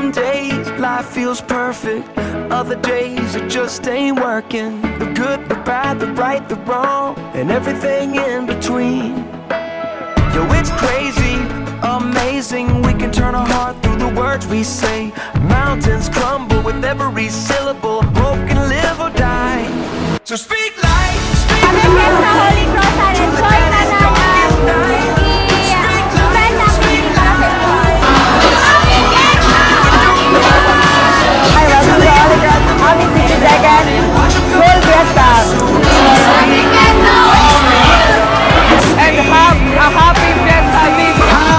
Some days life feels perfect, other days it just ain't working. The good, the bad, the right, the wrong, and everything in between. Yo, it's crazy, amazing. We can turn our heart through the words we say. Mountains crumble with every syllable. Hope can live or die. So speak life, speak life. Holy Cross and enjoy na Hi, welcome to Holy Cross. Happy 62nd Full Fiesta. And have a happy Fiesta week.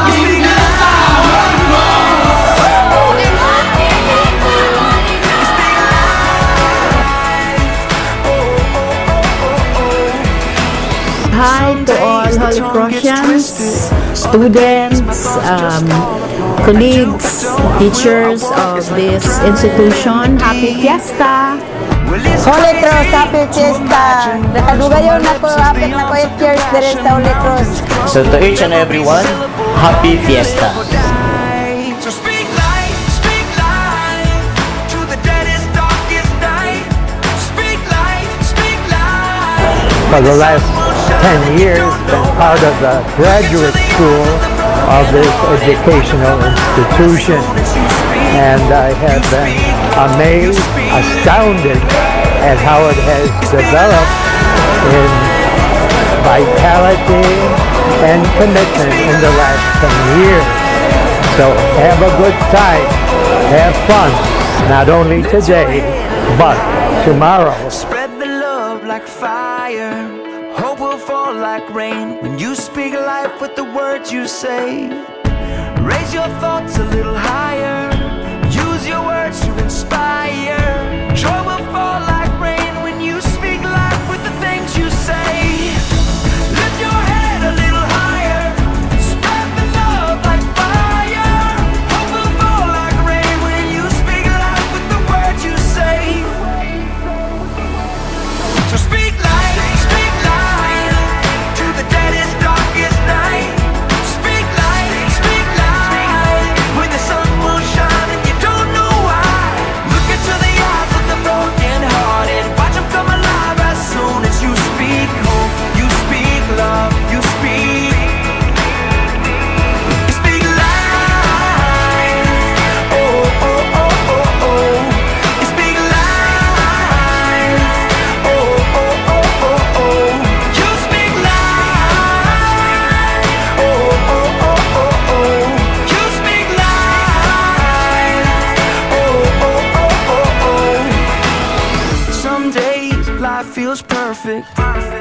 Hi to all Holy Crossians, students, colleagues, teachers of this institution. Happy Fiesta! Holy Cross, happy Fiesta! Nakadugayon na ko, hapit na ko 8 years din sa Holy Cross. So to each and everyone, happy Fiesta! So speak life to the deadest, darkest night. Speak life. For the last 10 years, been part of the graduate school of this educational institution, and I have been amazed, astounded at how it has developed in vitality and commitment in the last 10 years. So have a good time, have fun, not only today, but tomorrow. Spread the love like fire. Hope will fall like rain when you speak life with the words you say. Raise your thoughts a little higher. Use your words to inspire. Joy will fall like rain when you speak life with the things you say. Lift your head a little higher. Spread the love like fire. Hope will fall like rain when you speak life with the words you say. So speak life. Feels perfect.